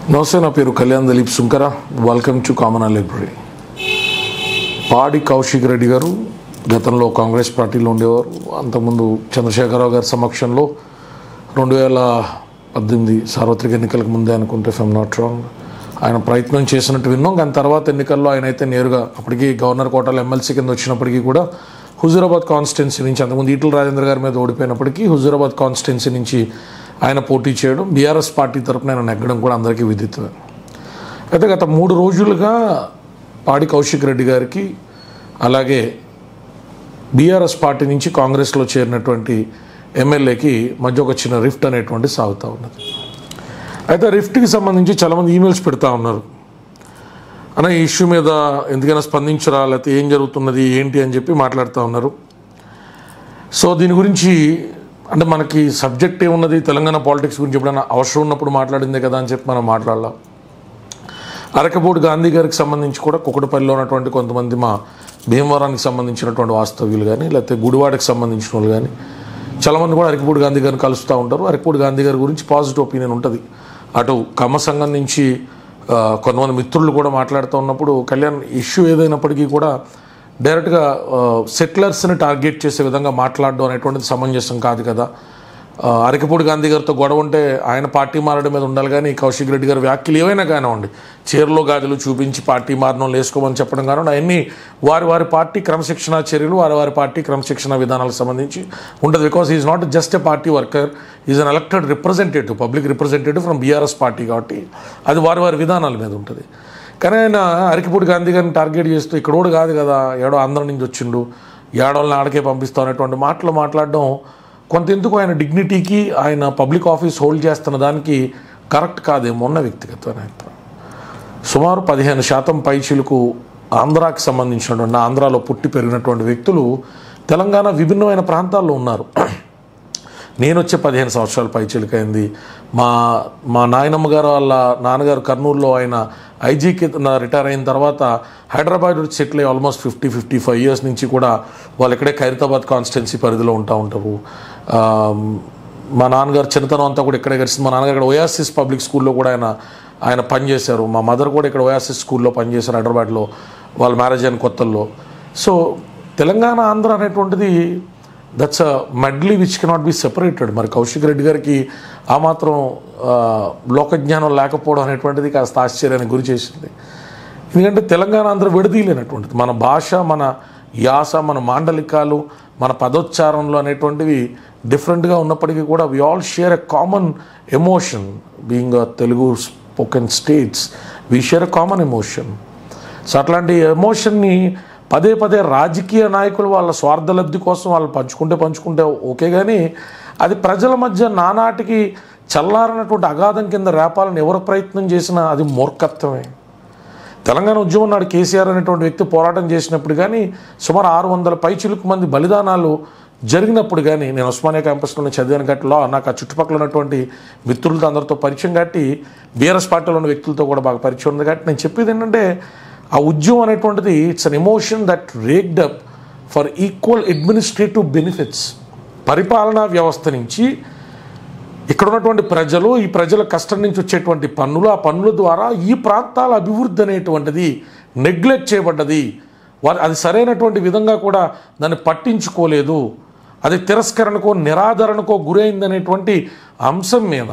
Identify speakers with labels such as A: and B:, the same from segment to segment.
A: నమస్తే, నా పేరు Kalyan Dilip Sunkara. Welcome to common library. Padi Kaushik Reddy గారు గతంలో కాంగ్రెస్ పార్టీలో ఉండేవారు. అంతకుముందు చంద్రశేఖరరావు గారి సమక్షంలో 2018 సార్వత్రిక ఎన్నికలకు ముందే అనుకుంటే ఫెమ్ నాట్ రాంగ్ ఆయన ప్రయత్నం చేసినట్టు విన్నాం. కానీ తర్వాత ఎన్నికల్లో ఆయన అయితే నేరుగా అప్పటికి గవర్నర్ కోటాలో ఎమ్మెల్సీ కింద వచ్చినప్పటికీ కూడా హుజూరాబాద్ కాన్స్టిట్యున్సీ నుంచి, అంతకుముందు ఈటల రాజేంద్ర గారి మీద ఓడిపోయినప్పటికీ హుజూరాబాద్ కాన్స్టిట్యున్సీ నుంచి ఆయన పోటీ చేయడం, బీఆర్ఎస్ పార్టీ తరఫున ఆయన నెగ్గడం కూడా అందరికీ విదితమే. అయితే గత 3 రోజులుగా పాడి కౌశిక్ రెడ్డి గారికి అలాగే బీఆర్ఎస్ పార్టీ నుంచి కాంగ్రెస్లో చేరినటువంటి ఎమ్మెల్యేకి మధ్య ఒక చిన్న రిఫ్ట్ అనేటువంటి సాగుతూ ఉన్నది. అయితే రిఫ్ట్కి సంబంధించి చాలామంది ఈమెయిల్స్ పెడతా ఉన్నారు. అన్న ఈ ఇష్యూ మీద ఎందుకైనా స్పందించరా, లేకపోతే ఏం జరుగుతున్నది ఏంటి అని చెప్పి మాట్లాడుతూ ఉన్నారు. సో దీని గురించి అంటే మనకి సబ్జెక్ట్ ఏమున్నది, తెలంగాణ పాలిటిక్స్ గురించి ఎప్పుడైనా అవసరం ఉన్నప్పుడు మాట్లాడిందే కదా అని చెప్పి మనం మాట్లాడలాం. అరకపూడి గాంధీ గారికి సంబంధించి కూడా కుకటపల్లిలో ఉన్నటువంటి కొంతమంది మా భీమవరానికి సంబంధించినటువంటి వాస్తవ్యులు కానీ, లేకపోతే గుడివాడకి సంబంధించిన వాళ్ళు కానీ చాలామంది కూడా అరకపూడి గాంధీ గారిని కలుస్తూ ఉంటారు. అరకపూడి గాంధీ గారి గురించి పాజిటివ్ ఒపీనియన్ ఉంటుంది. అటు కమ్మ సంఘం నుంచి కొంతమంది మిత్రులు కూడా మాట్లాడుతూ ఉన్నప్పుడు కళ్యాణ్ ఇష్యూ ఏదైనప్పటికీ కూడా డైరెక్ట్గా సెటిలర్స్ని టార్గెట్ చేసే విధంగా మాట్లాడడం అనేటువంటిది సమంజసం కాదు కదా. అరకపూడి గాంధీ గారితో గొడవ ఉంటే ఆయన పార్టీ మారడం మీద ఉండాలి, కానీ కౌశిక్ రెడ్డి గారి వ్యాఖ్యలు ఏవైనా కానివ్వండి, చీరలో గాజులు చూపించి పార్టీ మారడం వేసుకోమని చెప్పడం కానివ్వండి, అవన్నీ వారి పార్టీ క్రమశిక్షణ చర్యలు, వారి పార్టీ క్రమశిక్షణ విధానాలకు సంబంధించి ఉంటుంది. Because is not just a party worker, is an elected representative, public representative from BRS party, కాబట్టి అది వారి విధానాల మీద ఉంటుంది. కానీ ఆయన అరకపూడి గాంధీ గారిని టార్గెట్ చేస్తూ ఇక్కడోడు కాదు కదా, ఏడో ఆంధ్ర నుంచి వచ్చిండు, ఏడోళ్ళని ఆడకే పంపిస్తాం అనేటువంటి మాటలు మాట్లాడడం కొంత ఎందుకు ఆయన డిగ్నిటీకి, ఆయన పబ్లిక్ ఆఫీస్ హోల్డ్ చేస్తున్న దానికి కరెక్ట్ కాదేమో అన్న వ్యక్తిగతమైన అభిప్రాయం. సుమారు 15% పైచిలకు ఆంధ్రాకి సంబంధించినటువంటి, ఆంధ్రాలో పుట్టి పెరిగినటువంటి వ్యక్తులు తెలంగాణ విభిన్నమైన ప్రాంతాల్లో ఉన్నారు. నేను వచ్చే 15 సంవత్సరాల పైచిలకైంది. మా నాయనమ్మ గారు వాళ్ళ నాన్నగారు కర్నూలులో ఆయన ఐజీకి రిటైర్ అయిన తర్వాత హైదరాబాద్ సెటిల్ అయ్యి ఆల్మోస్ట్ 50-55 ఇయర్స్ నుంచి కూడా వాళ్ళు ఇక్కడే ఖైరతాబాద్ కాన్స్టిట్యున్సీ పరిధిలో ఉంటారు. మా నాన్నగారు చిన్నతనం అంతా కూడా ఇక్కడే గడిచింది. మా నాన్నగారు ఇక్కడ ఓయాసిస్ పబ్లిక్ స్కూల్లో కూడా ఆయన పనిచేశారు. మా మదర్ కూడా ఇక్కడ ఓయాసిస్ స్కూల్లో పనిచేశారు హైదరాబాద్లో, వాళ్ళ మ్యారేజ్ అయిన కొత్తల్లో. సో తెలంగాణ ఆంధ్ర అనేటువంటిది that's a medley which cannot be separated. మరి కౌశిక్ రెడ్డి గారికి ఆ మాత్రం లోకజ్ఞానం లేకపోవడం అనేటువంటిది కాస్త ఆశ్చర్యానికి గురి చేసింది. ఎందుకంటే తెలంగాణ ఆంధ్ర విడదీయలేనటువంటిది. మన భాష, మన యాస, మన మాండలికాలు, మన పదోచ్చారణలు అనేటువంటివి డిఫరెంట్గా ఉన్నప్పటికీ కూడా we all share a common emotion. Being a Telugu spoken states, we share a common emotion. So అట్లాంటి ఎమోషన్ని పదే రాజకీయ నాయకులు వాళ్ళ స్వార్థ లబ్ధి కోసం వాళ్ళు పంచుకుంటే ఓకే, కానీ అది ప్రజల మధ్య నానాటికి చల్లారనటువంటి అగాధం కింద రేపాలని ఎవరు ప్రయత్నం చేసినా అది మూర్ఖత్వమే. తెలంగాణ ఉద్యమం నాడు కేసీఆర్ అనేటువంటి వ్యక్తి పోరాటం చేసినప్పుడు కానీ, సుమారు 600 పైచిలుకు మంది బలిదానాలు జరిగినప్పుడు కానీ, నేను ఉస్మానియా క్యాంపస్లోనే చదివాను గట్టిలో నాకు ఆ చుట్టుపక్కల ఉన్నటువంటి మిత్రులతో అందరితో పరిచయం కాబట్టి, బీఆర్ఎస్ పార్టీలో ఉన్న వ్యక్తులతో కూడా బాగా పరిచయం ఉంది కాబట్టి నేను చెప్పేది ఏంటంటే, ఆ ఉద్యమం అనేటువంటిది it's an emotion that raked up for equal administrative benefits. పరిపాలనా వ్యవస్థ నుంచి ఇక్కడ ఉన్నటువంటి ప్రజలు, ఈ ప్రజల కష్టం నుంచి వచ్చేటువంటి పన్నులు, ఆ పన్నుల ద్వారా ఈ ప్రాంతాల అభివృద్ధి అనేటువంటిది నెగ్లెక్ట్ చేయబడ్డది. అది సరైనటువంటి విధంగా కూడా దాన్ని పట్టించుకోలేదు, అది తిరస్కరణకో నిరాదరణకో గురైందనేటువంటి అంశం మీద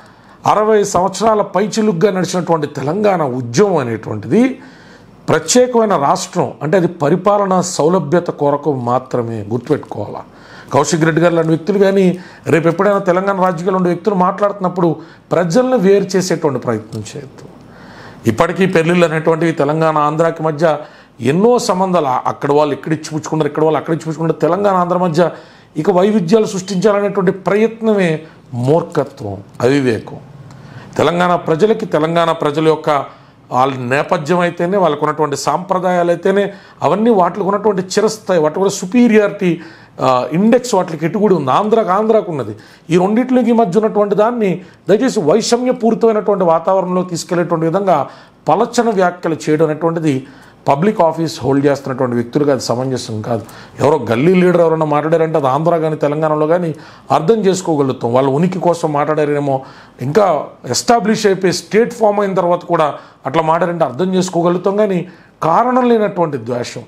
A: 60 సంవత్సరాల పైచిలుగ్గా నడిచినటువంటి తెలంగాణ ఉద్యమం అనేటువంటిది ప్రత్యేకమైన రాష్ట్రం అంటే అది పరిపాలనా సౌలభ్యత కొరకు మాత్రమే. గుర్తుపెట్టుకోవాలా. కౌశిక్ రెడ్డి గారు లాంటి వ్యక్తులు కానీ రేపు ఎప్పుడైనా తెలంగాణ రాజకీయాల్లో ఉండే వ్యక్తులు మాట్లాడుతున్నప్పుడు ప్రజలను వేరు చేసేటువంటి ప్రయత్నం చేయొద్దు. ఇప్పటికీ పెళ్ళిళ్ళు అనేటువంటివి తెలంగాణ ఆంధ్రాకి మధ్య ఎన్నో సంబంధాలు, అక్కడ వాళ్ళు ఇక్కడ ఇచ్చిపుచ్చుకున్నారు, ఇక్కడ వాళ్ళు అక్కడ ఇచ్చిపుచ్చుకున్నారు. తెలంగాణ ఆంధ్ర మధ్య ఇక వైవిధ్యాలు సృష్టించాలనేటువంటి ప్రయత్నమే మూర్ఖత్వం, అవివేకం. తెలంగాణ ప్రజలకి, తెలంగాణ ప్రజల యొక్క వాళ్ళ నేపథ్యం అయితేనే, వాళ్ళకు ఉన్నటువంటి సాంప్రదాయాలు అయితేనే, అవన్నీ వాటికి ఉన్నటువంటి చిరస్థాయి, వాటి కూడా సుపీరియారిటీ ఇండెక్స్ వాటికి ఎటు కూడా ఉంది. ఆంధ్రాకు ఉన్నది. ఈ రెండింటికి మధ్య ఉన్నటువంటి దాన్ని దయచేసి వైషమ్యపూరితమైనటువంటి వాతావరణంలో తీసుకెళ్లేటువంటి విధంగా పలచన వ్యాఖ్యలు చేయడం అనేటువంటిది పబ్లిక్ ఆఫీస్ హోల్డ్ చేస్తున్నటువంటి వ్యక్తులుగా అది సమంజసం కాదు. ఎవరో గల్లీ లీడర్ ఎవరైనా మాట్లాడారంటే అది ఆంధ్ర కానీ తెలంగాణలో కానీ అర్థం చేసుకోగలుగుతాం. వాళ్ళ ఉనికి కోసం మాట్లాడారేమో, ఇంకా ఎస్టాబ్లిష్ అయిపోయి స్టేట్ ఫామ్ అయిన తర్వాత కూడా అట్లా మాట్లాడారంటే అర్థం చేసుకోగలుగుతాం. కానీ కారణం లేనటువంటి ద్వేషం,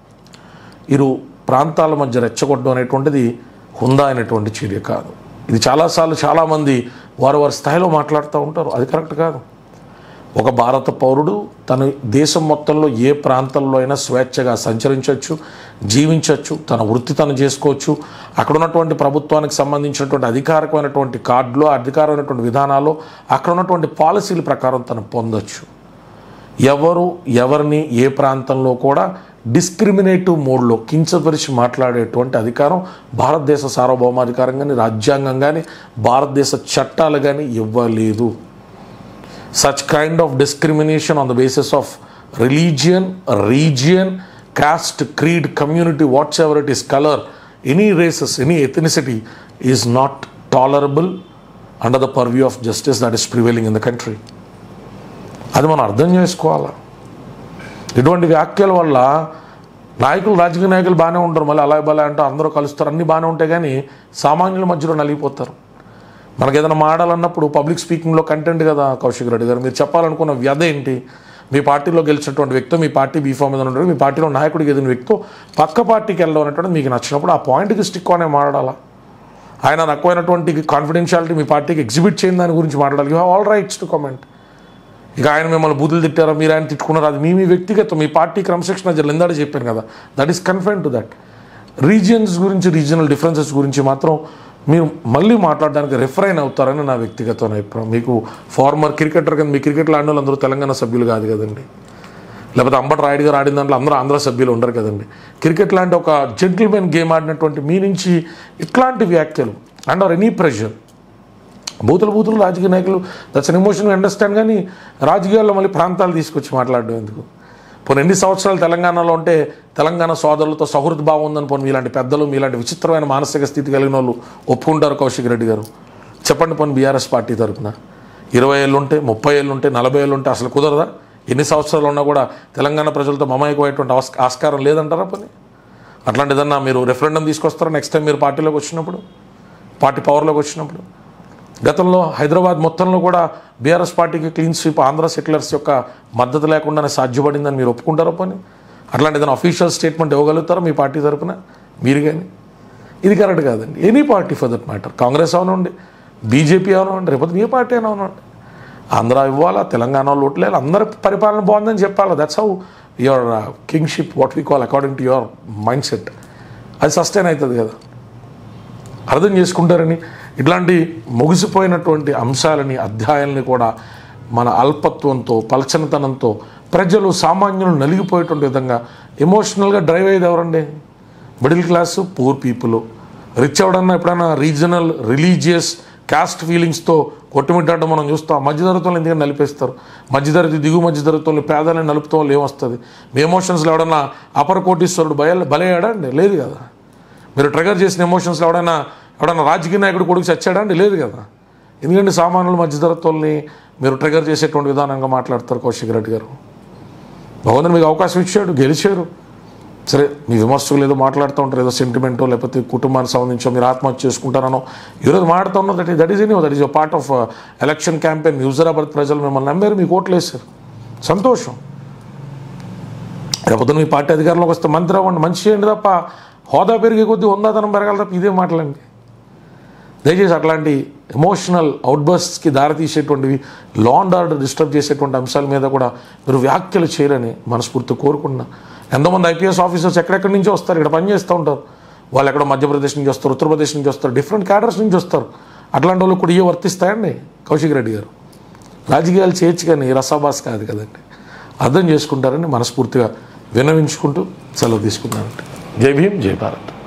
A: ఇరు ప్రాంతాల మధ్య రెచ్చగొట్టడం అనేటువంటిది హుందా అయినటువంటి చర్య కాదు. ఇది చాలాసార్లు చాలామంది వారి స్థాయిలో మాట్లాడుతూ ఉంటారు. అది కరెక్ట్ కాదు. ఒక భారత పౌరుడు తన దేశం మొత్తంలో ఏ ప్రాంతంలో అయినా స్వేచ్ఛగా సంచరించవచ్చు, జీవించవచ్చు, తన వృత్తి తను చేసుకోవచ్చు. అక్కడ ఉన్నటువంటి ప్రభుత్వానికి సంబంధించినటువంటి అధికారికమైనటువంటి కార్డులో, అధికారమైనటువంటి విధానాల్లో, అక్కడ ఉన్నటువంటి పాలసీల ప్రకారం తను పొందొచ్చు. ఎవరు ఎవరిని ఏ ప్రాంతంలో కూడా డిస్క్రిమినేటివ్ మోడ్లో కించపరిచి మాట్లాడేటువంటి అధికారం భారతదేశ సార్వభౌమాధికారం కానీ, రాజ్యాంగం కానీ, భారతదేశ చట్టాలు కానీ ఇవ్వలేదు. Such kind of discrimination on the basis of religion, region, caste, creed, community, whatsoever it is, color, any races, any ethnicity is not tolerable under the purview of justice that is prevailing in the country. అది మనం అర్థం చేసుకోవాలి. ఇటువంటి వ్యాఖ్యల వల్ల నాయకులు, రాజకీయ నాయకులు బాగానే ఉంటారు, మళ్ళీ అలా బలా అంటూ అందరూ కలుస్తారు, అన్నీ బాగానే ఉంటాయి. కానీ సామాన్యుల మధ్యలో నలిగిపోతారు. మనకు ఏదైనా మాడాలన్నప్పుడు పబ్లిక్ స్పీకింగ్లో కంటెంట్ కదా కౌశిక్ రెడ్డి గారు, మీరు చెప్పాలనుకున్న వ్యధ ఏంటి? మీ పార్టీలో గెలిచినటువంటి వ్యక్తి, మీ పార్టీ బీఫామ్ మీద ఉంటాడు, మీ పార్టీలో నాయకుడికి ఎదిగిన వ్యక్తి పక్క పార్టీకి వెళ్ళడం అనేటువంటి మీకు నచ్చినప్పుడు ఆ పాయింట్కి స్టిక్ అనే మాట్లాడాలా. ఆయన తక్కువైనటువంటి కాన్ఫిడెన్షియాలిటీ మీ పార్టీకి ఎగ్జిబిట్ చేయని దాని గురించి మాట్లాడాలి. You have all rights to comment. ఇక ఆయన మిమ్మల్ని బూతులు తిట్టారా, మీరు ఆయన తిట్టుకున్నారు, అది మీ వ్యక్తిగతం, మీ పార్టీ క్రమశిక్షణ ఇందాక చెప్పాను కదా, that is confined to that. Regions గురించి, రీజనల్ డిఫరెన్సెస్ గురించి మాత్రం మీరు మళ్ళీ మాట్లాడడానికి రిఫరైన్ అవుతారని నా వ్యక్తిగత అభిప్రాయం. మీకు ఫార్మర్ క్రికెటర్ కానీ, మీ క్రికెట్లో ఆడిన వాళ్ళు అందరూ తెలంగాణ సభ్యులు కాదు కదండి, లేకపోతే అంబటి రాయుడు గారు ఆడిన దాంట్లో అందరూ ఆంధ్ర సభ్యులు ఉండరు కదండి. క్రికెట్ లాంటి ఒక జెంటిల్మెన్ గేమ్ ఆడినటువంటి మీ నుంచి ఇట్లాంటి వ్యాఖ్యలు అండర్ ఎనీ ప్రెషర్, బూతులు రాజకీయ నాయకులు, దట్స్ అన్ ఎమోషన్ అండర్స్టాండ్. కానీ రాజకీయాల్లో మళ్ళీ ప్రాంతాలు తీసుకొచ్చి మాట్లాడడం ఎందుకు? పోనీ ఎన్ని సంవత్సరాలు తెలంగాణలో ఉంటే తెలంగాణ సోదరులతో సౌహృద భావం ఉందని పోనీ మీలాంటి పెద్దలు, మీలాంటి విచిత్రమైన మానసిక స్థితి కలిగిన వాళ్ళు ఒప్పుకుంటారు కౌశిక్ రెడ్డి గారు? చెప్పండి పోనీ బీఆర్ఎస్ పార్టీ తరఫున. 20 ఏళ్ళు ఉంటే, 30 ఏళ్ళు ఉంటే, 40 ఏళ్ళు ఉంటే అసలు కుదరదా? ఎన్ని సంవత్సరాలు ఉన్నా కూడా తెలంగాణ ప్రజలతో మమేకమైనటువంటి ఆస్కారం లేదంటారా పోనీ? అట్లాంటిదన్నా మీరు రెఫరెండం తీసుకొస్తారా నెక్స్ట్ టైం మీరు పార్టీలోకి వచ్చినప్పుడు, పార్టీ పవర్లోకి వచ్చినప్పుడు? గతంలో హైదరాబాద్ మొత్తంలో కూడా బీఆర్ఎస్ పార్టీకి క్లీన్ స్వీప్, ఆంధ్ర సెటిలర్స్ యొక్క మద్దతు లేకుండానే సాధ్యపడిందని మీరు ఒప్పుకుంటారా పోనీ? అట్లాంటి ఏదైనా అఫీషియల్ స్టేట్మెంట్ ఇవ్వగలుగుతారా మీ పార్టీ తరఫున మీరు కానీ? ఇది కరెక్ట్ కాదండి. Any party for that matter, Congress అవనండి, బీజేపీ అవనండి, రేపు ఏ పార్టీ అయినా అవనండి, ఆంధ్ర ఇవ్వాలా, తెలంగాణలో ఓట్లేదు, అందరి పరిపాలన బాగుందని చెప్పాలా. That's how your kingship, what we call according to your mind set, అది సస్టైన్ అవుతుంది కదా. అర్థం చేసుకుంటారని ఇట్లాంటి ముగిసిపోయినటువంటి అంశాలని, అధ్యాయాలని కూడా మన అల్పత్వంతో, పలచనితనంతో ప్రజలు, సామాన్యులు నలిగిపోయేటువంటి విధంగా ఎమోషనల్గా డ్రైవ్ అయ్యేది ఎవరండి? Middle class, poor people. Rich ఎవడన్నా ఎప్పుడైనా రీజనల్, రిలీజియస్, కాస్ట్ ఫీలింగ్స్తో కొట్టుమిట్టాడడం మనం చూస్తాం. మధ్యతరగతులు ఎందుకని నలిపేస్తారు? మధ్యతరగతి, దిగువ మధ్యతరగతులు, పేదలని నలుపుతూ వాళ్ళు ఏమొస్తుంది? మీ ఎమోషన్స్లో ఎవడన్నా అపర కోటీశ్వరుడు బలయ్యాడా అండి? లేదు కదా. మీరు ట్రిగర్ చేసిన ఎమోషన్స్లో ఎవడైనా రాజకీయ నాయకుడు కొడుకు చచ్చాడా అండి? లేదు కదా. ఎందుకంటే సామాన్యుల మధ్యతరగతుల్ని మీరు ట్రిగర్ చేసేటువంటి విధానంగా మాట్లాడతారు కౌశిక్ రెడ్డి గారు. భగవంతుడు మీకు అవకాశం ఇచ్చాడు, గెలిచారు, సరే మీ విమర్శకులు ఏదో మాట్లాడుతూ ఉంటారు, ఏదో సెంటిమెంటో లేకపోతే కుటుంబానికి సంబంధించో మీరు ఆత్మహత్య చేసుకుంటారనో ఈరోజు మాట్లాడుతూ ఉన్నారు. That is a part of election campaign. Huzurabad ప్రజలు మిమ్మల్ని నమ్మారు, మీకు ఓట్లు వేశారు, సంతోషం. రేపు మీ పార్టీ అధికారంలోకి వస్తే మంత్రి అవ్వండి, మంచి చేయండి తప్ప హోదా పెరిగే కొద్దీ హోదాతనం పెరగాలి తప్ప ఇదే మాటలండి. దయచేసి అట్లాంటి ఎమోషనల్ అవుట్బర్స్ట్స్కి దారితీసేటువంటివి, లా అండ్ ఆర్డర్ డిస్టర్బ్ చేసేటువంటి అంశాల మీద కూడా మీరు వ్యాఖ్యలు చేయరని మనస్ఫూర్తి కోరుకుంటున్నా. ఎంతోమంది ఐపీఎస్ ఆఫీసర్స్ ఎక్కడెక్కడి నుంచో వస్తారు, ఇక్కడ పనిచేస్తూ ఉంటారు. వాళ్ళు ఎక్కడో మధ్యప్రదేశ్ నుంచి వస్తారు, ఉత్తరప్రదేశ్ నుంచి వస్తారు, డిఫరెంట్ క్యాడర్స్ నుంచి వస్తారు. అట్లాంటి వాళ్ళు కూడా వర్తిస్తాయండి కౌశిక్ రెడ్డి గారు? రాజకీయాలు చేయొచ్చు కానీ రసాబాస్ కాదు కదండి. అర్థం చేసుకుంటారని మనస్ఫూర్తిగా విన్నవించుకుంటూ సెలవు తీసుకున్నానంటే. జై భీమ్, జై భారత్.